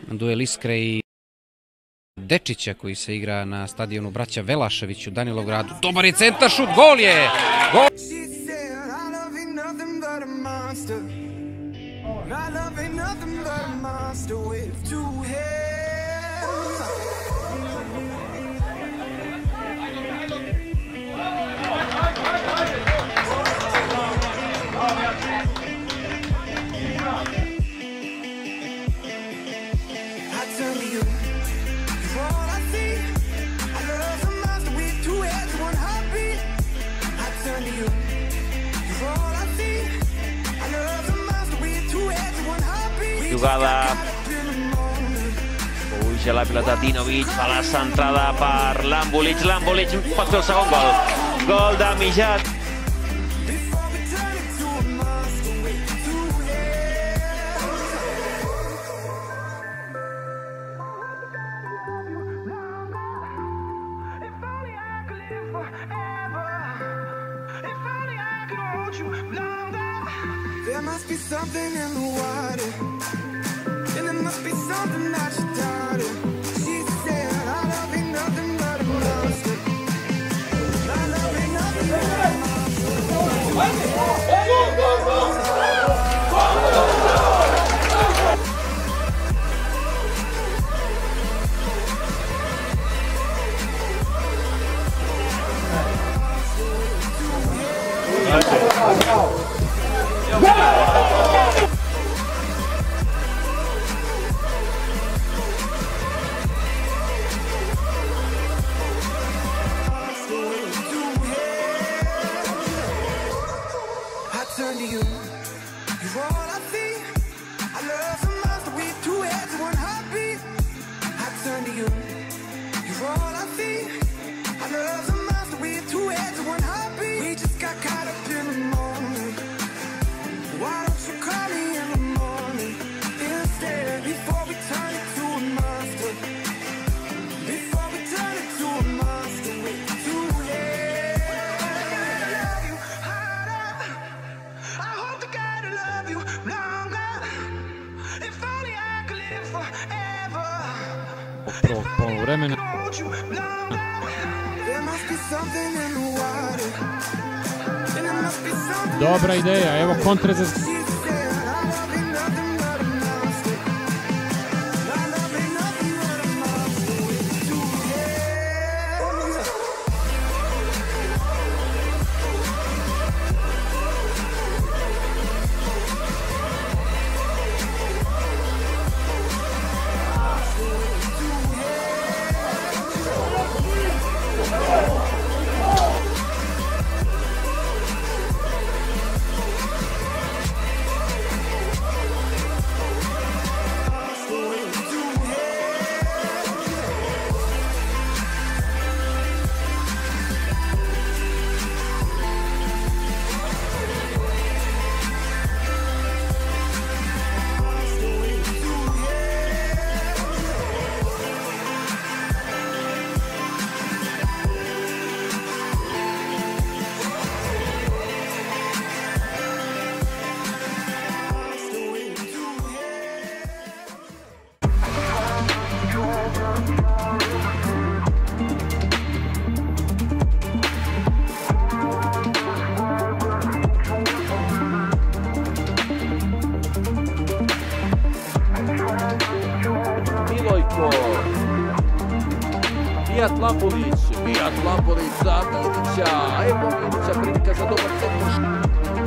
duel Iskre i Dečića koji se igra na stadionu Braća Velašević u Danilovgradu. Dobar je centar šut, gol je! Gol! Jugada, puja la pilota Dinovic, fa la centrada per Lambulic pot fer el segon gol. Gol de Mijat. There must be something in the water, and it must be something that you doubted. She said, I love ain't nothing but a monster. I love ain't nothing but a monster. Turn to you, you're all I see. I love the monster with two heads, one heartbeat. I turn to you, you're all I see. I love the monster with two heads, one heartbeat. We just got caught up in the moment. Why don't you call me in the morning instead, before we turn it to a monster? Before we turn it to a monster with two heads. Prvog poluvremena. Dobra ideja, evo kontre za... Mijat Lambulić za Minića, evo Minića prilika za dobar centar.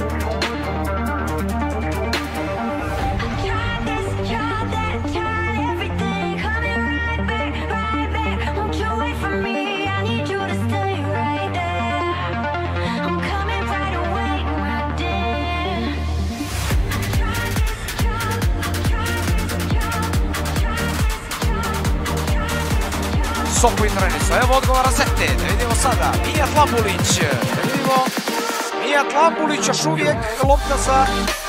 Soko i Trenicu, evo odgovara Zete, da vidimo sada, Mijat Lambulić, da vidimo, Mijat Lambulić još uvijek lopta za